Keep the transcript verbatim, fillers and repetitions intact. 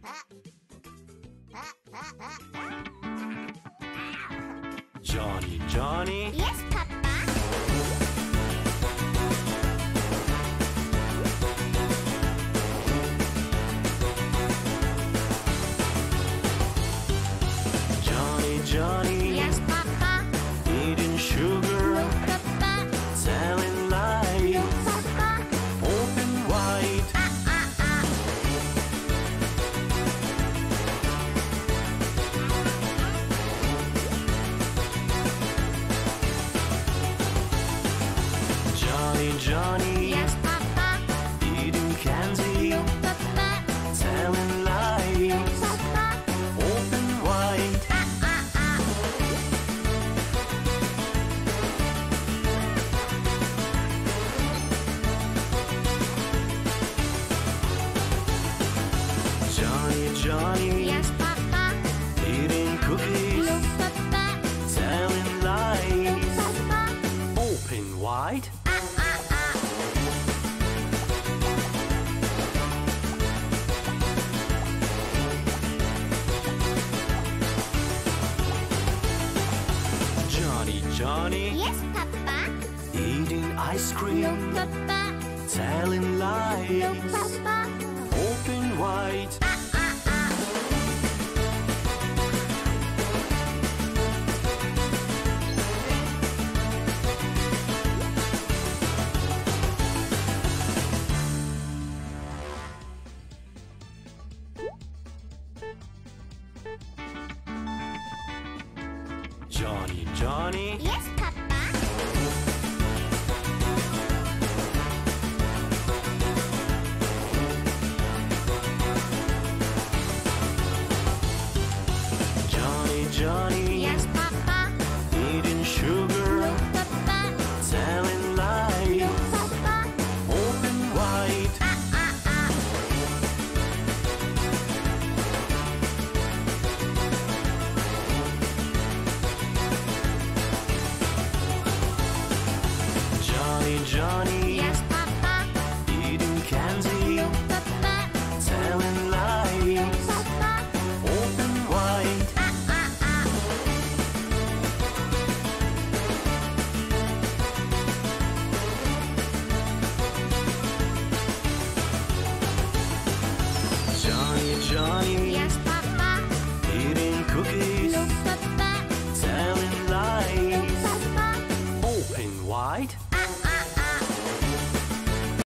Johnny, Johnny. Yes, Papa. Johnny, Johnny. Yes, Papa. Eating sugar, No, Papa. telling lies, No, Papa. open wide. Ah, ah, ah. Johnny, Johnny. Yes, Papa. Eating candy, No, Papa. telling No, lies, Papa. open wide. Ah, ah, ah. Johnny, Johnny. Yes, Papa. Eating cookies, No, Papa. telling No, lies, Papa. open wide. Ah, ah, ah. Johnny, Johnny. Yes, Papa. Eating ice No, cream, Papa. telling No, lies, Papa. open wide. Ah, ah, ah. Johnny, Johnny. Yes,